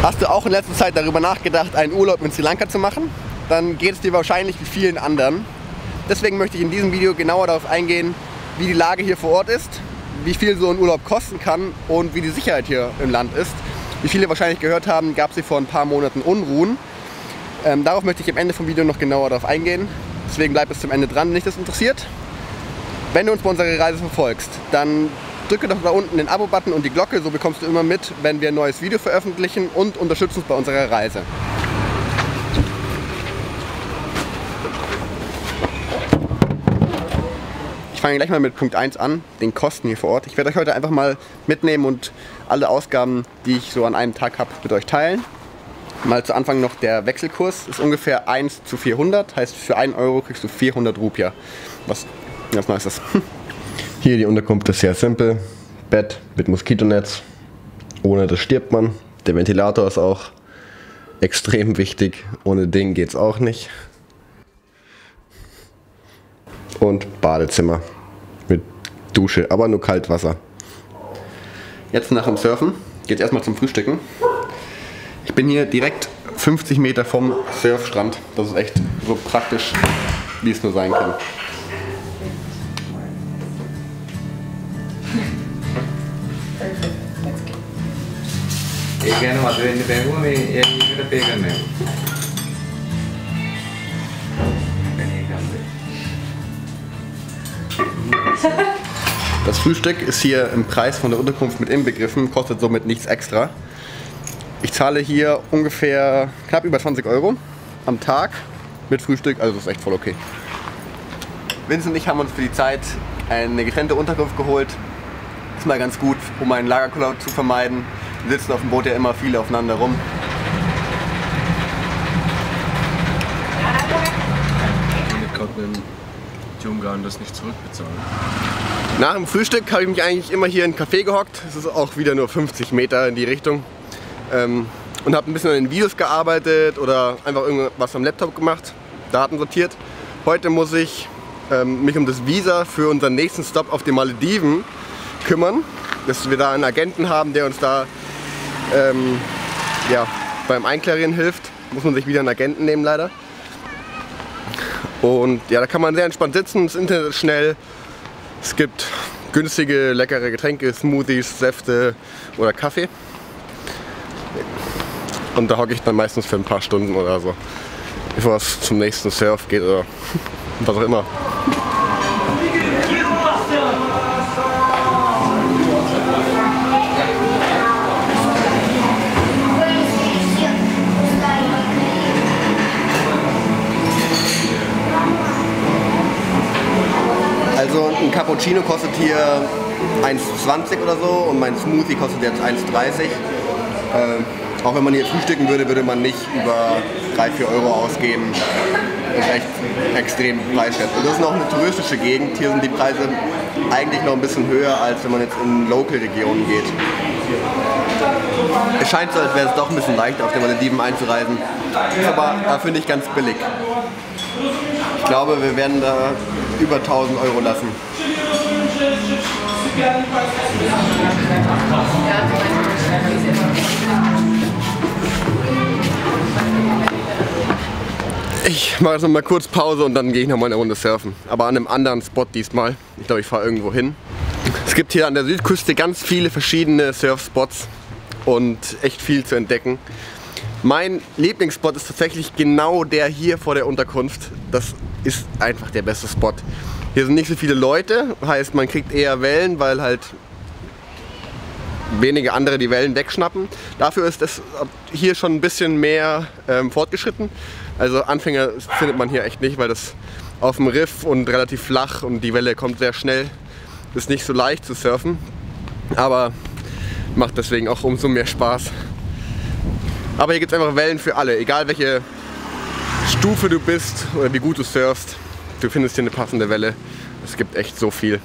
Hast du auch in letzter Zeit darüber nachgedacht, einen Urlaub in Sri Lanka zu machen? Dann geht es dir wahrscheinlich wie vielen anderen. Deswegen möchte ich in diesem Video genauer darauf eingehen, wie die Lage hier vor Ort ist, wie viel so ein Urlaub kosten kann und wie die Sicherheit hier im Land ist. Wie viele wahrscheinlich gehört haben, gab es hier vor ein paar Monaten Unruhen. Darauf möchte ich am Ende vom Video noch genauer darauf eingehen. Deswegen bleib bis zum Ende dran, wenn dich das interessiert. Wenn du uns bei unserer Reise verfolgst, dann drücke doch da unten den Abo-Button und die Glocke, so bekommst du immer mit, wenn wir ein neues Video veröffentlichen, und unterstützt uns bei unserer Reise. Ich fange gleich mal mit Punkt 1 an, den Kosten hier vor Ort. Ich werde euch heute einfach mal mitnehmen und alle Ausgaben, die ich so an einem Tag habe, mit euch teilen. Mal zu Anfang noch der Wechselkurs, ist ungefähr 1 zu 400, heißt für 1 Euro kriegst du 400 Rupiah. Was nice ist. Hier die Unterkunft ist sehr simpel. Bett mit Moskitonetz. Ohne das stirbt man. Der Ventilator ist auch extrem wichtig. Ohne den geht es auch nicht. Und Badezimmer mit Dusche, aber nur Kaltwasser. Jetzt nach dem Surfen geht es erstmal zum Frühstücken. Ich bin hier direkt 50 Meter vom Surfstrand. Das ist echt so praktisch, wie es nur sein kann. Das Frühstück ist hier im Preis von der Unterkunft mit inbegriffen, kostet somit nichts extra. Ich zahle hier ungefähr knapp über 20 Euro am Tag mit Frühstück, also das ist echt voll okay. Vince und ich haben uns für die Zeit eine getrennte Unterkunft geholt. Ist mal ganz gut, um einen Lagerkoller zu vermeiden. Wir sitzen auf dem Boot ja immer viele aufeinander rum. Ich konnte mit dem Ungarn das nicht zurückbezahlen. Nach dem Frühstück habe ich mich eigentlich immer hier in einen Café gehockt. Es ist auch wieder nur 50 Meter in die Richtung. Und habe ein bisschen an den Videos gearbeitet oder einfach irgendwas am Laptop gemacht, Daten sortiert. Heute muss ich mich um das Visa für unseren nächsten Stop auf den Malediven kümmern, dass wir da einen Agenten haben, der uns da ja, beim Einklarieren hilft. Muss man sich wieder einen Agenten nehmen leider. Und ja, da kann man sehr entspannt sitzen, das Internet ist schnell. Es gibt günstige, leckere Getränke, Smoothies, Säfte oder Kaffee. Und da hocke ich dann meistens für ein paar Stunden oder so, bevor es zum nächsten Surf geht oder was auch immer. Also ein Cappuccino kostet hier 1,20 oder so und mein Smoothie kostet jetzt 1,30. Auch wenn man hier frühstücken würde, würde man nicht über 3-4 Euro ausgeben. Das ist echt extrem preiswert. Und das ist noch eine touristische Gegend. Hier sind die Preise eigentlich noch ein bisschen höher, als wenn man jetzt in Local-Regionen geht. Es scheint so, als wäre es doch ein bisschen leichter, auf den Malediven einzureisen. Ist aber dafür nicht ganz billig. Ich glaube, wir werden da über 1000 Euro lassen. Ich mache jetzt noch mal kurz Pause und dann gehe ich noch mal eine Runde surfen. Aber an einem anderen Spot diesmal. Ich glaube, ich fahre irgendwo hin. Es gibt hier an der Südküste ganz viele verschiedene Surfspots und echt viel zu entdecken. Mein Lieblingsspot ist tatsächlich genau der hier vor der Unterkunft. Das ist einfach der beste Spot. Hier sind nicht so viele Leute, heißt man kriegt eher Wellen, weil halt wenige andere die Wellen wegschnappen. Dafür ist es hier schon ein bisschen mehr fortgeschritten. Also Anfänger findet man hier echt nicht, weil das auf dem Riff und relativ flach und die Welle kommt sehr schnell. Ist nicht so leicht zu surfen, aber macht deswegen auch umso mehr Spaß. Aber hier gibt es einfach Wellen für alle, egal welche Stufe du bist oder wie gut du surfst. Du findest hier eine passende Welle. Es gibt echt so viel.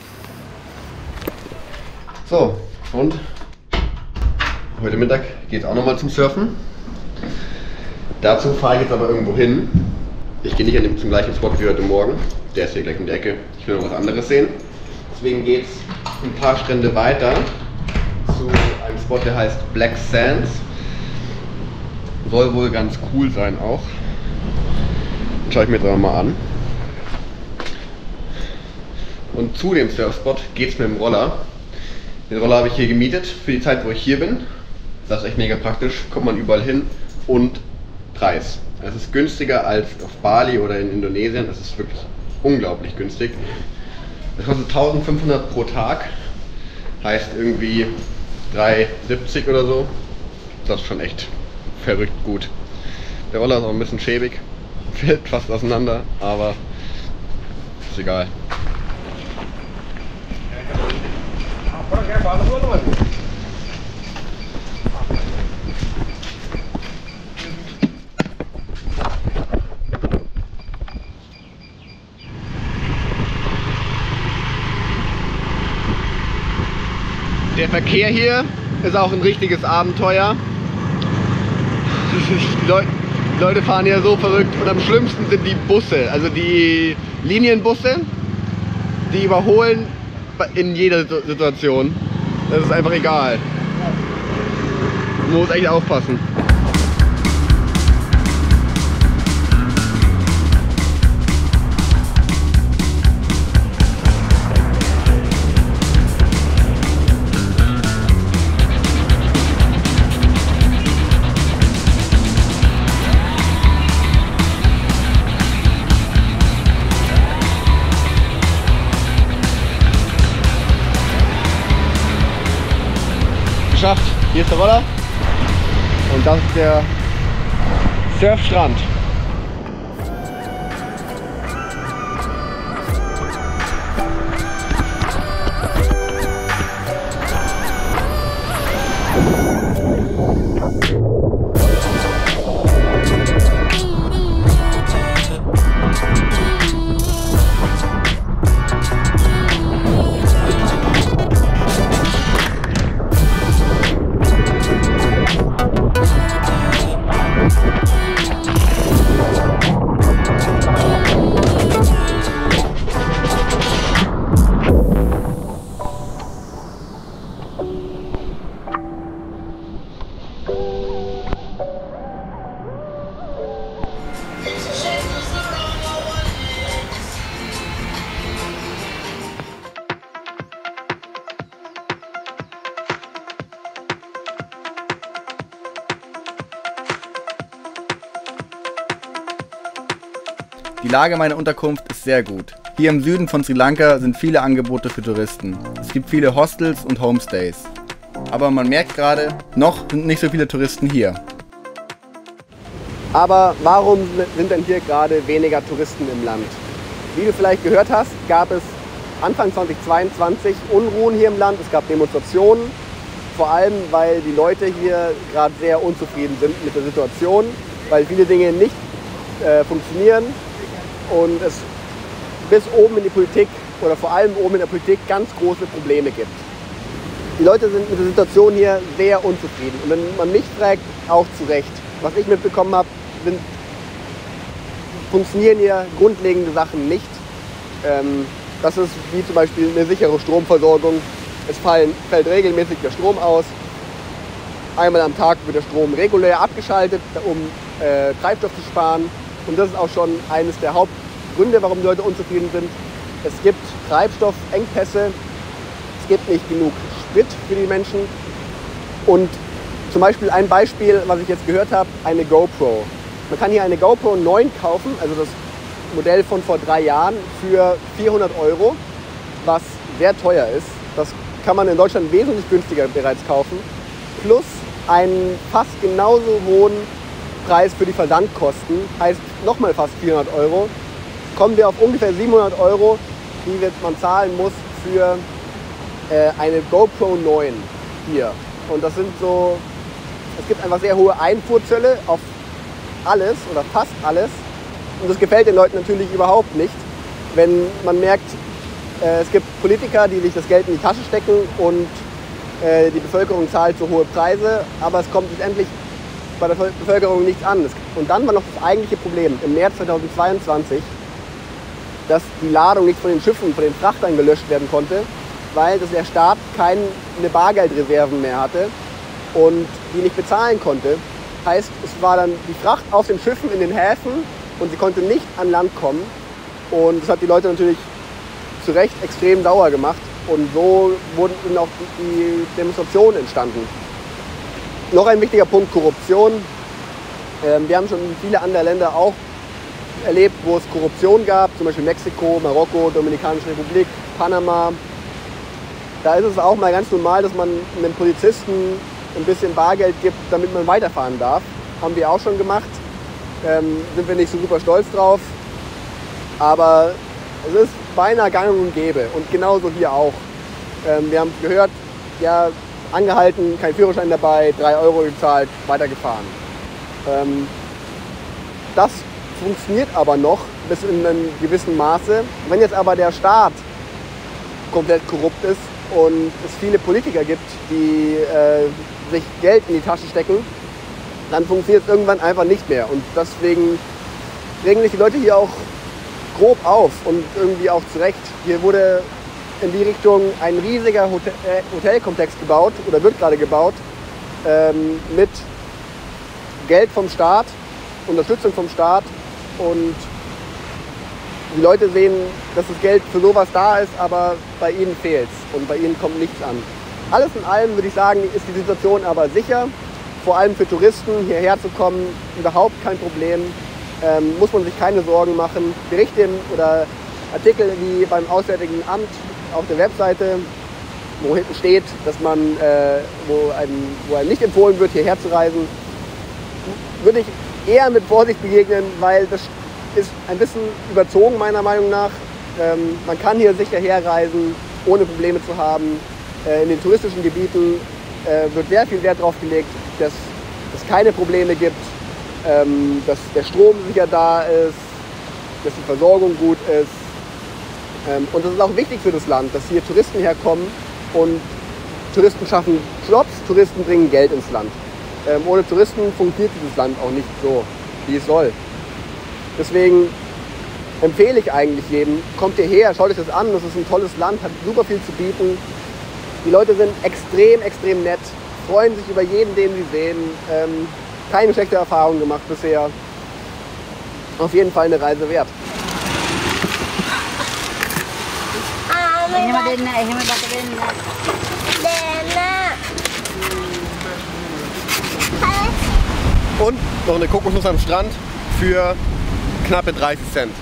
So, und heute Mittag geht es auch nochmal zum Surfen. Dazu fahre ich jetzt aber irgendwo hin. Ich gehe nicht zum gleichen Spot wie heute Morgen. Der ist hier gleich um die Ecke. Ich will noch was anderes sehen. Deswegen geht es ein paar Strände weiter zu einem Spot, der heißt Black Sands. Soll wohl ganz cool sein auch. Schaue ich mir jetzt aber mal an. Und zu dem Surfspot geht es mit dem Roller. Den Roller habe ich hier gemietet für die Zeit, wo ich hier bin. Das ist echt mega praktisch, kommt man überall hin. Und Preis. Es ist günstiger als auf Bali oder in Indonesien. Es ist wirklich unglaublich günstig. Es kostet 1500 pro Tag. Heißt irgendwie 3,70 oder so. Das ist schon echt verrückt gut. Der Roller ist auch ein bisschen schäbig. Fällt fast auseinander, aber ist egal. Der Verkehr hier ist auch ein richtiges Abenteuer. Die Leute fahren ja so verrückt und am schlimmsten sind die Busse, also die Linienbusse, die überholen in jeder Situation. Das ist einfach egal. Man muss echt aufpassen. Geschafft. Hier ist der Roller und das ist der Surfstrand. Die Lage meiner Unterkunft ist sehr gut. Hier im Süden von Sri Lanka sind viele Angebote für Touristen. Es gibt viele Hostels und Homestays. Aber man merkt gerade, noch sind nicht so viele Touristen hier. Aber warum sind denn hier gerade weniger Touristen im Land? Wie du vielleicht gehört hast, gab es Anfang 2022 Unruhen hier im Land. Es gab Demonstrationen, vor allem weil die Leute hier gerade sehr unzufrieden sind mit der Situation, weil viele Dinge nicht funktionieren und es bis oben in die Politik oder vor allem oben in der Politik ganz große Probleme gibt. Die Leute sind mit der Situation hier sehr unzufrieden und wenn man mich fragt, auch zu Recht. Was ich mitbekommen habe, funktionieren hier grundlegende Sachen nicht. Das ist wie zum Beispiel eine sichere Stromversorgung. Es fällt regelmäßig der Strom aus. Einmal am Tag wird der Strom regulär abgeschaltet, um Treibstoff zu sparen. Und das ist auch schon eines der Hauptgründe, warum die Leute unzufrieden sind. Es gibt Treibstoffengpässe, es gibt nicht genug Sprit für die Menschen. Und zum Beispiel ein Beispiel, was ich jetzt gehört habe, eine GoPro. Man kann hier eine GoPro 9 kaufen, also das Modell von vor 3 Jahren, für 400 €, was sehr teuer ist. Das kann man in Deutschland wesentlich günstiger bereits kaufen. Plus einen fast genauso hohen Preis für die Versandkosten, heißt nochmal fast 400 €, kommen wir auf ungefähr 700 €, die man zahlen muss für eine GoPro 9 hier. Und das sind so, es gibt einfach sehr hohe Einfuhrzölle auf alles oder fast alles. Und das gefällt den Leuten natürlich überhaupt nicht, wenn man merkt, es gibt Politiker, die sich das Geld in die Tasche stecken und die Bevölkerung zahlt so hohe Preise, aber es kommt letztendlich bei der Bevölkerung nichts an. Und dann war noch das eigentliche Problem im März 2022, dass die Ladung nicht von den Schiffen, von den Frachtern gelöscht werden konnte, weil der Staat keine Bargeldreserven mehr hatte und die nicht bezahlen konnte. Heißt, es war dann die Fracht auf den Schiffen in den Häfen und sie konnte nicht an Land kommen. Und das hat die Leute natürlich zu Recht extrem sauer gemacht. Und so wurden auch die Demonstrationen entstanden. Noch ein wichtiger Punkt, Korruption. Wir haben schon viele andere Länder auch erlebt, wo es Korruption gab, zum Beispiel Mexiko, Marokko, Dominikanische Republik, Panama. Da ist es auch mal ganz normal, dass man einem Polizisten ein bisschen Bargeld gibt, damit man weiterfahren darf. Haben wir auch schon gemacht. Sind wir nicht so super stolz drauf. Aber es ist beinahe gang und gäbe. Und genauso hier auch. Wir haben gehört, ja, angehalten, kein Führerschein dabei, 3 Euro gezahlt, weitergefahren. Das funktioniert aber noch bis in einem gewissen Maße. Wenn jetzt aber der Staat komplett korrupt ist und es viele Politiker gibt, die sich Geld in die Tasche stecken, dann funktioniert es irgendwann einfach nicht mehr. Und deswegen regen sich die Leute hier auch grob auf und irgendwie auch zurecht. Hier wurde in die Richtung ein riesiger Hotelkomplex gebaut oder wird gerade gebaut mit Geld vom Staat, Unterstützung vom Staat, und die Leute sehen, dass das Geld für sowas da ist, aber bei ihnen fehlt es und bei ihnen kommt nichts an. Alles in allem würde ich sagen, ist die Situation aber sicher. Vor allem für Touristen hierher zu kommen, überhaupt kein Problem. Muss man sich keine Sorgen machen. Berichte oder Artikel wie beim Auswärtigen Amt auf der Webseite, wo hinten steht, dass man, wo einem nicht empfohlen wird, hierher zu reisen, würde ich eher mit Vorsicht begegnen, weil das ist ein bisschen überzogen meiner Meinung nach. Man kann hier sicher herreisen, ohne Probleme zu haben. In den touristischen Gebieten wird sehr viel Wert darauf gelegt, dass es keine Probleme gibt, dass der Strom sicher da ist, dass die Versorgung gut ist. Und das ist auch wichtig für das Land, dass hier Touristen herkommen und Touristen schaffen Jobs, Touristen bringen Geld ins Land. Ohne Touristen funktioniert dieses Land auch nicht so, wie es soll. Deswegen empfehle ich eigentlich jedem, kommt hierher, schaut euch das an, das ist ein tolles Land, hat super viel zu bieten. Die Leute sind extrem, extrem nett, freuen sich über jeden, den sie sehen. Keine schlechte Erfahrung gemacht bisher. Auf jeden Fall eine Reise wert. Und noch eine Kokosnuss am Strand für knappe 30 Cent.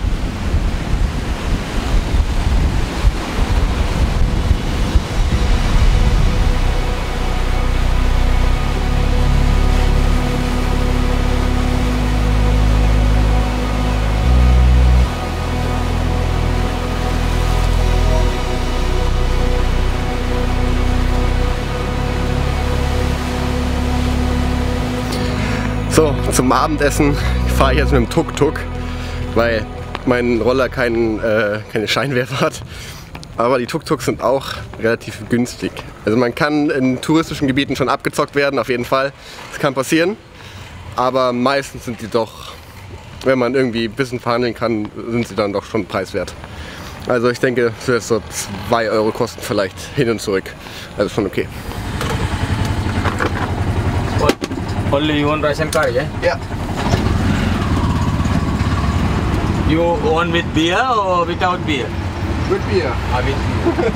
So, zum Abendessen fahre ich jetzt mit dem Tuk-Tuk, weil mein Roller keine Scheinwerfer hat. Aber die Tuk-Tuks sind auch relativ günstig. Also man kann in touristischen Gebieten schon abgezockt werden, auf jeden Fall. Das kann passieren. Aber meistens sind die doch, wenn man irgendwie ein bisschen verhandeln kann, sind sie dann doch schon preiswert. Also ich denke, es wird so 2 Euro kosten vielleicht hin und zurück. Also schon okay. Only you own ration card, yeah? Ja. You own with beer or without beer? Mit Bier. Ah, with beer.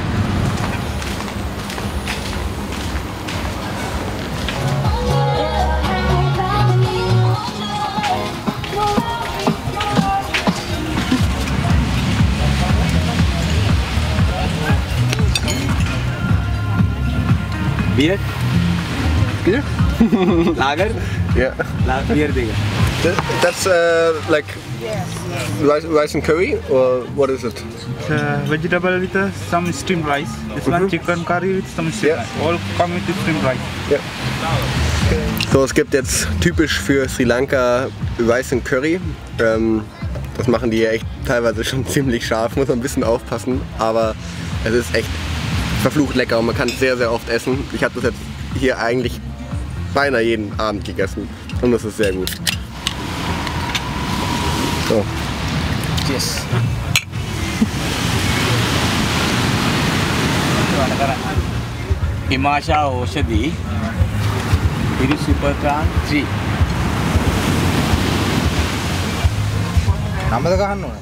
Beer? Bier? Lager? Yeah. Beer देगा. That's like rice and curry, or what is it? Vegetable with some steamed rice. This one chicken curry with some steamed rice. All come with steamed rice. Ja. So, es gibt jetzt typisch für Sri Lanka Rice and Curry. Das machen die ja echt teilweise schon ziemlich scharf, muss man ein bisschen aufpassen, aber es ist echt verflucht lecker und man kann es sehr, sehr oft essen. Ich habe das jetzt hier eigentlich beinahe jeden Abend gegessen und das ist sehr gut. So. Yes. Himasha Oshadi. It is Supertran 3. 남자가 한 놈.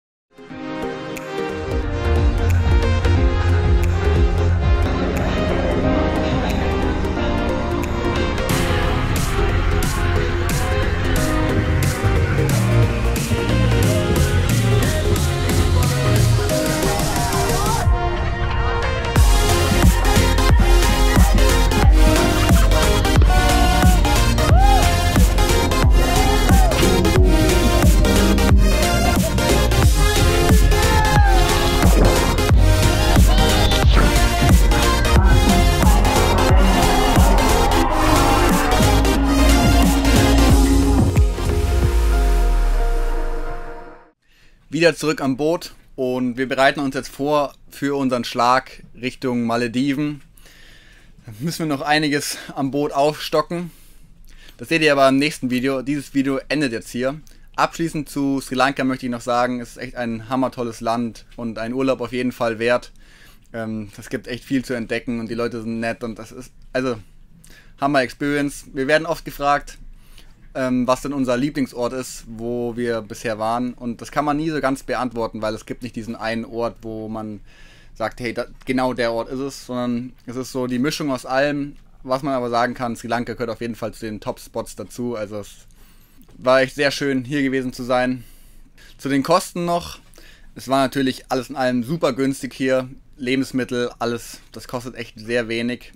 Wieder zurück am Boot und wir bereiten uns jetzt vor für unseren Schlag Richtung Malediven. Da müssen wir noch einiges am Boot aufstocken. Das seht ihr aber im nächsten Video. Dieses Video endet jetzt hier. Abschließend zu Sri Lanka möchte ich noch sagen, es ist echt ein hammertolles Land und ein Urlaub auf jeden Fall wert. Es gibt echt viel zu entdecken und die Leute sind nett und das ist, also, Hammer Experience. Wir werden oft gefragt, was denn unser Lieblingsort ist, wo wir bisher waren. Und das kann man nie so ganz beantworten, weil es gibt nicht diesen einen Ort, wo man sagt, hey, genau der Ort ist es, sondern es ist so die Mischung aus allem. Was man aber sagen kann, Sri Lanka gehört auf jeden Fall zu den Top-Spots dazu. Also es war echt sehr schön, hier gewesen zu sein. Zu den Kosten noch. Es war natürlich alles in allem super günstig hier. Lebensmittel, alles, das kostet echt sehr wenig.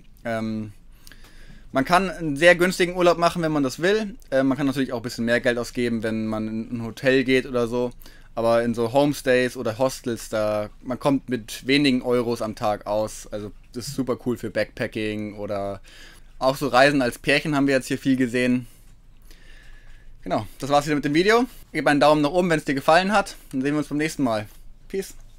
Man kann einen sehr günstigen Urlaub machen, wenn man das will. Man kann natürlich auch ein bisschen mehr Geld ausgeben, wenn man in ein Hotel geht oder so. Aber in so Homestays oder Hostels, man kommt mit wenigen Euros am Tag aus. Also das ist super cool für Backpacking oder auch so Reisen als Pärchen haben wir jetzt hier viel gesehen. Genau, das war's wieder mit dem Video. Gib einen Daumen nach oben, wenn es dir gefallen hat. Dann sehen wir uns beim nächsten Mal. Peace.